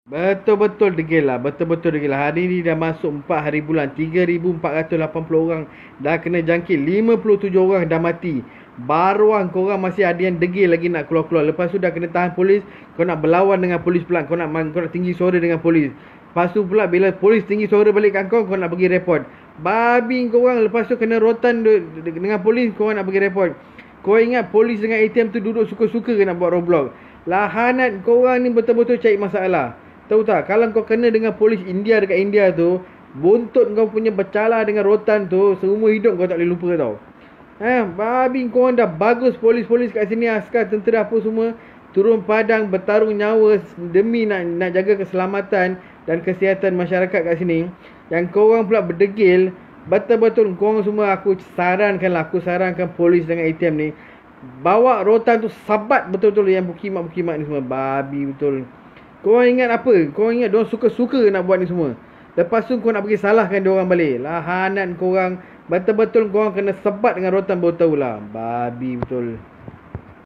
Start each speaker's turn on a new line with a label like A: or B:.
A: Betul-betul degil lah. Betul-betul degil lah. Hari ni dah masuk 4 hari bulan. 3,480 orang dah kena jangkit. 57 orang dah mati. Baruang korang masih ada yang degil lagi nak keluar-keluar. Lepas tu dah kena tahan polis. Kau nak berlawan dengan polis pula. Kau nak tinggi suara dengan polis. Lepas tu pula bila polis tinggi suara balik kat kau nak pergi report. Babi korang. Lepas tu kena rotan dengan polis. Korang nak pergi report. Kau ingat polis dengan ATM tu duduk suka-suka ke nak buat roadblock? Lahanat korang ni betul-betul cari masalah. Tahu tak, kalau kau kena dengan polis India dekat India tu, buntut kau punya bercala dengan rotan tu, seumur hidup kau tak boleh lupa tau. Babi korang dah bagus polis-polis kat sini, askar, tentera apa semua, turun padang bertarung nyawa demi nak jaga keselamatan dan kesihatan masyarakat kat sini. Yang korang pula berdegil, betul-betul korang semua aku sarankan polis dengan ATM ni, bawa rotan tu sabat betul-betul yang bukimak-bukimak ni semua. Babi betul. Korang ingat apa? Korang ingat diorang suka-suka nak buat ni semua. Lepas tu kau nak pergi salahkan diorang balik. Lahanan korang. Betul-betul korang kena sebat dengan rotan baru tahulah. Babi betul.